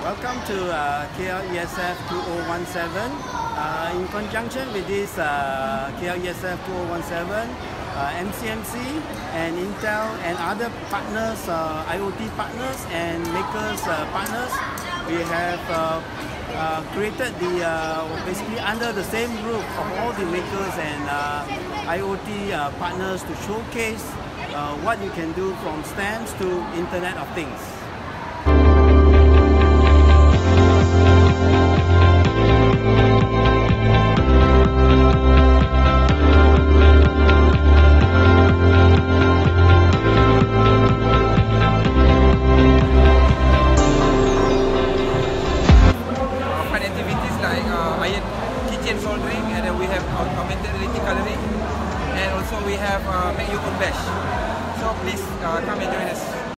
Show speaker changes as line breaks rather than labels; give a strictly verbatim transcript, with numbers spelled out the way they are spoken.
Welcome to uh, K L E S F two thousand seventeen. Uh, in conjunction with this uh, K L E S F two thousand seventeen, uh, M C M C and Intel and other partners, uh, I O T partners and makers uh, partners, we have uh, uh, created the uh, basically under the same roof of all the makers and uh, I O T uh, partners to showcase uh, what you can do from stands to Internet of Things.